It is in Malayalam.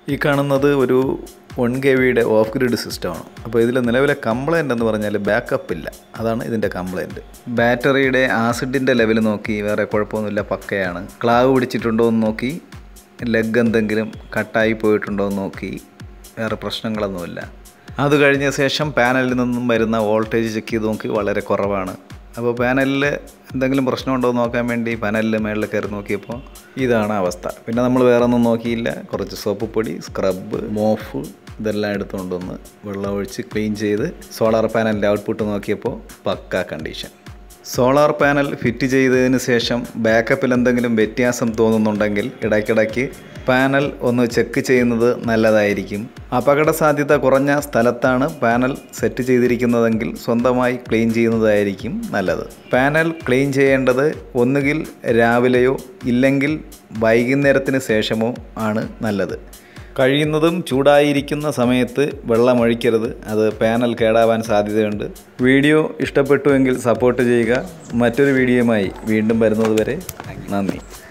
ഈ കാണുന്നത് ഒരു 1 kVയുടെ ഓഫ് ഗ്രിഡ് സിസ്റ്റമാണ്. അപ്പോൾ ഇതിൽ നിലവിലെ കംപ്ലൈൻറ്റ് എന്ന് പറഞ്ഞാൽ ബാക്കപ്പ് ഇല്ല. അതാണ് ഇതിൻ്റെ കംപ്ലൈൻറ്റ്. ബാറ്ററിയുടെ ആസിഡിൻ്റെ ലെവൽ നോക്കി വേറെ കുഴപ്പമൊന്നുമില്ല, പക്കയാണ്. ക്ലാവ് പിടിച്ചിട്ടുണ്ടോ എന്ന് നോക്കി, ലെഗ് എന്തെങ്കിലും കട്ടായി പോയിട്ടുണ്ടോ എന്ന് നോക്കി, വേറെ പ്രശ്നങ്ങളൊന്നുമില്ല. അത് കഴിഞ്ഞ ശേഷം പാനലിൽ നിന്നും വരുന്ന വോൾട്ടേജ് ചെക്ക് ചെയ്ത് നോക്കി, വളരെ കുറവാണ്. അപ്പോൾ പാനലിൽ എന്തെങ്കിലും പ്രശ്നമുണ്ടോ എന്ന് നോക്കാൻ വേണ്ടി പാനലിൽ മേളിൽ കയറി നോക്കിയപ്പോൾ ഇതാണ് അവസ്ഥ. പിന്നെ നമ്മൾ വേറെ ഒന്നും നോക്കിയില്ല. കുറച്ച് സോപ്പ് പൊടി, സ്ക്രബ്, മോഫ് ഇതെല്ലാം എടുത്തുകൊണ്ടൊന്ന് വെള്ളം ഒഴിച്ച് ക്ലീൻ ചെയ്ത് സോളാർ പാനലിൻ്റെ ഔട്ട്പുട്ട് നോക്കിയപ്പോൾ പക്ക കണ്ടീഷൻ. സോളാർ പാനൽ ഫിറ്റ് ചെയ്തതിന് ശേഷം ബാക്കപ്പിൽ എന്തെങ്കിലും വ്യത്യാസം തോന്നുന്നുണ്ടെങ്കിൽ ഇടയ്ക്കിടയ്ക്ക് പാനൽ ഒന്ന് ചെക്ക് ചെയ്യുന്നത് നല്ലതായിരിക്കും. അപകട സാധ്യത കുറഞ്ഞ സ്ഥലത്താണ് പാനൽ സെറ്റ് ചെയ്തിരിക്കുന്നതെങ്കിൽ സ്വന്തമായി ക്ലീൻ ചെയ്യുന്നതായിരിക്കും നല്ലത്. പാനൽ ക്ലീൻ ചെയ്യേണ്ടത് ഒന്നുകിൽ രാവിലെയോ ഇല്ലെങ്കിൽ വൈകുന്നേരത്തിന് ശേഷമോ ആണ് നല്ലത്. കഴിയുന്നതും ചൂടായിരിക്കുന്ന സമയത്ത് വെള്ളമൊഴിക്കരുത്, അത് പാനൽ കേടാവാൻ സാധ്യതയുണ്ട്. വീഡിയോ ഇഷ്ടപ്പെട്ടുവെങ്കിൽ സപ്പോർട്ട് ചെയ്യുക. മറ്റൊരു വീഡിയോയുമായി വീണ്ടും വരുന്നതുവരെ നന്ദി.